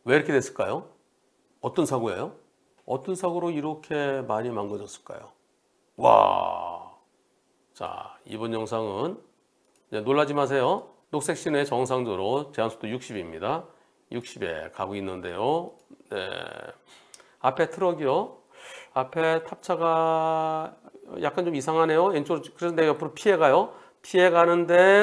왜 이렇게 됐을까요? 어떤 사고예요? 어떤 사고로 이렇게 많이 망가졌을까요? 와, 자, 이번 영상은 놀라지 마세요. 녹색 신호의 정상도로 제한속도 60입니다. 60에 가고 있는데요. 네. 앞에 트럭이요. 앞에 탑차가 약간 좀 이상하네요. 왼쪽으로. 그래서 내가 옆으로 피해가요. 피해가는데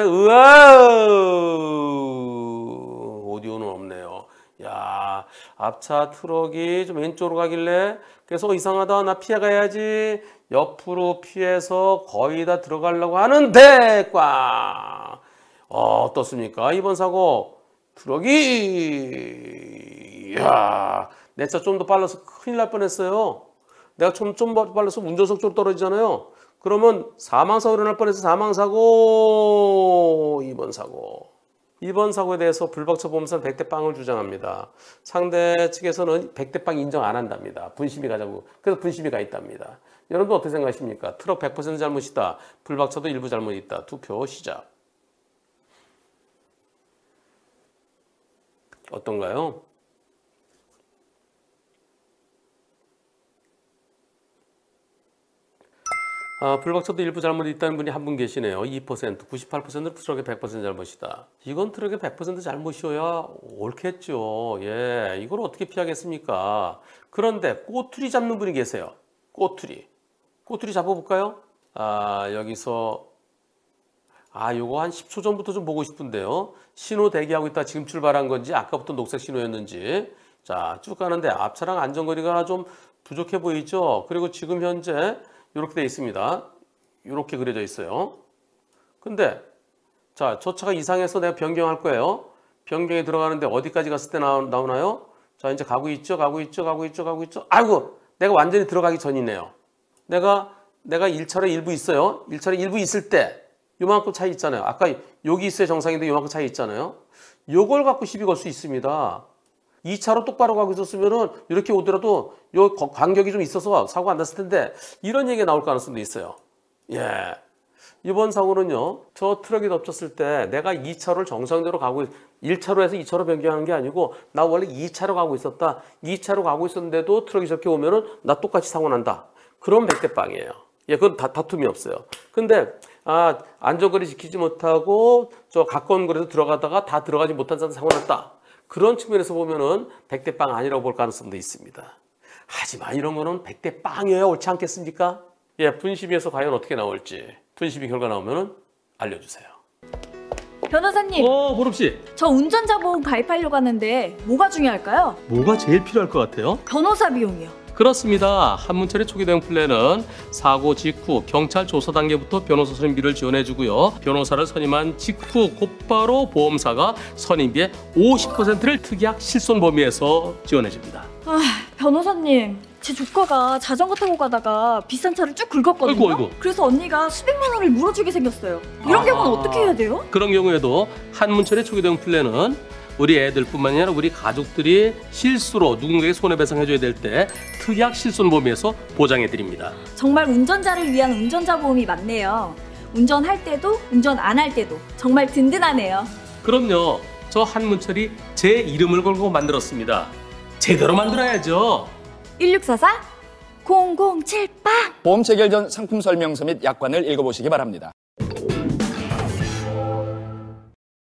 오디오는 없네요. 야, 앞차 트럭이 좀 왼쪽으로 가길래 그래서 이상하다, 나 피해가야지. 옆으로 피해서 거의 다 들어가려고 하는데 꽝. 어떻습니까? 이번 사고 트럭이 내 차 좀 더 빨라서 큰일 날 뻔했어요. 내가 좀 빨라서 운전석 쪽으로 떨어지잖아요. 그러면 사망사고 일어날 뻔해서 사망사고. 이번 사고에 대해서 불박차 보험사는 100대 빵을 주장합니다. 상대 측에서는 100대 빵 인정 안 한답니다. 분심이 가자고. 그래서 분심이 가 있답니다. 여러분 어떻게 생각하십니까? 트럭 100% 잘못이다. 불박차도 일부 잘못이 있다. 투표 시작. 어떤가요? 불박차도 일부 잘못이 있다는 분이 한 분 계시네요. 2%, 98%는 트럭의 100% 잘못이다. 이건 트럭의 100% 잘못이어야 옳겠죠. 예, 이걸 어떻게 피하겠습니까? 그런데 꼬투리 잡는 분이 계세요. 꼬투리 잡아볼까요? 여기서 요거 한 10초 전부터 좀 보고 싶은데요. 신호 대기하고 있다 지금 출발한 건지 아까부터 녹색 신호였는지. 자, 쭉 가는데 앞차랑 안전거리가 좀 부족해 보이죠? 그리고 지금 현재 이렇게 돼 있습니다. 이렇게 그려져 있어요. 근데 자, 저 차가 이상해서 내가 변경할 거예요. 변경에 들어가는데 어디까지 갔을 때 나오나요? 자, 이제 가고 있죠. 아이고, 내가 완전히 들어가기 전이네요. 내가 1차로 일부 있어요. 1차로 일부 있을 때 요만큼 차이 있잖아요. 아까 여기 있어야 정상인데 요만큼 차이 있잖아요. 요걸 갖고 시비 걸 수 있습니다. 2차로 똑바로 가고 있었으면은 이렇게 오더라도 요 간격이 좀 있어서 사고가 안 났을 텐데 이런 얘기가 나올 가능성도 있어요. 예. 이번 사고는요. 저 트럭이 덮쳤을 때 내가 2차로를 정상대로 가고 1차로에서 2차로 변경하는 게 아니고 나 원래 2차로 가고 있었다. 2차로 가고 있었는데도 트럭이 저렇게 오면은 나 똑같이 사고 난다. 그럼 100대 빵이에요. 예, 그건 다툼이 없어요. 근데 안전거리 지키지 못하고 저 가까운 거리에서 들어가다가 다 들어가지 못한 사람 사고 났다. 그런 측면에서 보면은 100대 빵 아니라고 볼 가능성도 있습니다. 하지만 이런 거는 100대 빵이어야 옳지 않겠습니까? 예, 분심위에서 과연 어떻게 나올지 분심위 결과 나오면은 알려주세요. 변호사님. 보름씨. 저 운전자 보험 가입하려고 하는데 뭐가 중요할까요? 뭐가 제일 필요할 것 같아요? 변호사 비용이요. 그렇습니다. 한문철의 초기 대응 플랜은 사고 직후 경찰 조사 단계부터 변호사 선임비를 지원해주고요. 변호사를 선임한 직후 곧바로 보험사가 선임비의 50%를 특약 실손 범위에서 지원해줍니다. 변호사님, 제 조카가 자전거 타고 가다가 비싼 차를 쭉 긁었거든요. 아이고. 그래서 언니가 수백만 원을 물어주게 생겼어요. 이런 경우는 어떻게 해야 돼요? 그런 경우에도 한문철의 초기 대응 플랜은 우리 애들뿐만 아니라 우리 가족들이 실수로 누군가에게 손해배상해줘야 될 때 특약 실손 범위에서 보장해드립니다. 정말 운전자를 위한 운전자 보험이 맞네요. 운전할 때도 운전 안 할 때도 정말 든든하네요. 그럼요. 저 한문철이 제 이름을 걸고 만들었습니다. 제대로 만들어야죠. 1644 0078 보험 체결 전 상품 설명서 및 약관을 읽어보시기 바랍니다.